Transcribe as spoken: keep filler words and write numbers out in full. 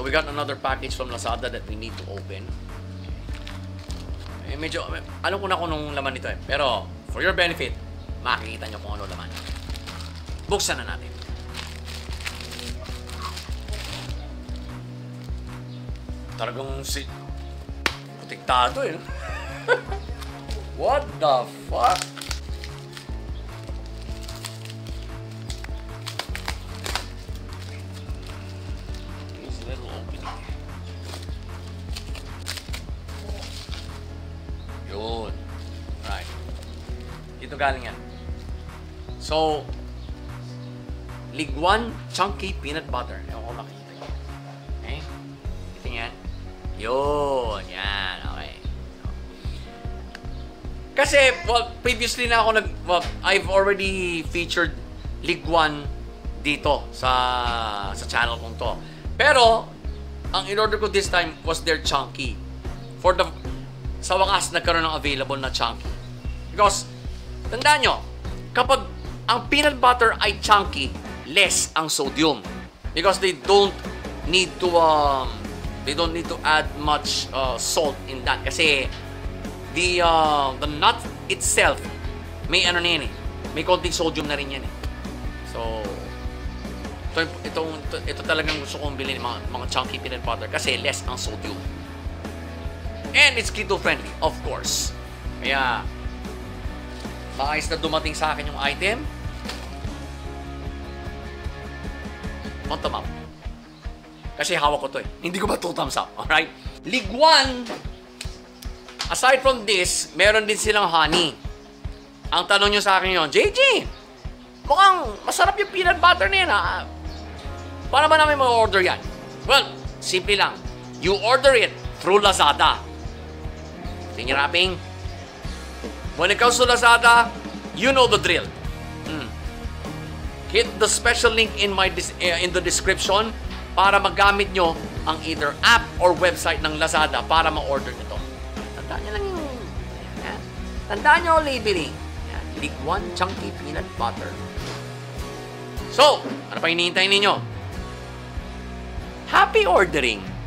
we got another package from Lazada that we need to open. Eh, medyo, alam ko na kung anong laman nito eh. Pero, for your benefit, makikita nyo kung ano laman. Buksan na natin. Talagang si... Protektado eh. What the fuck? This little opening. Yun. Right. Dito galing yan. So, Ligwan Chunky Peanut Butter. Ewan ko makikita nyo. Okay? Ito yan. Yun. Yan. Okay. Kasi, well, previously na ako nag... Well, I've already featured Ligwan dito sa sa channel kong to. Pero, ang in-order ko this time was their Chunky. For the... Sa wakas, nagkaroon ng available na Chunky. Because, tandaan nyo, kapag ang peanut butter ay chunky, less ang sodium. Because they don't need to, um, they don't need to add much uh, salt in that. Kasi, the, uh, the nut itself, may ano na yan eh. May konting sodium na rin yan eh. So, ito, ito, ito, ito talagang gusto kong bilhin mga, mga chunky peanut butter kasi less ang sodium. And it's keto-friendly, of course. Kaya, maayos na dumating sa akin yung item. One thumb up. Kasi hawak ko to eh. Hindi ko ba two thumbs up? Alright? Ligwan, aside from this, meron din silang honey. Ang tanong nyo sa akin yun, J G, mukhang masarap yung peanut butter na yan ha. Paano ba namin mag-order yan? Well, simple lang. You order it through Lazada. Tingin wrapping. When it comes to Lazada, you know the drill. Hmm. Hit the special link in my uh, in the description para magamit nyo ang either app or website ng Lazada para ma-order nito. Tandaan nyo lang yung... Yan. Tandaan nyo ang labeling. Yan. Ligwan Chunky Peanut Butter. So, ano pa hinihintay ninyo? Happy ordering!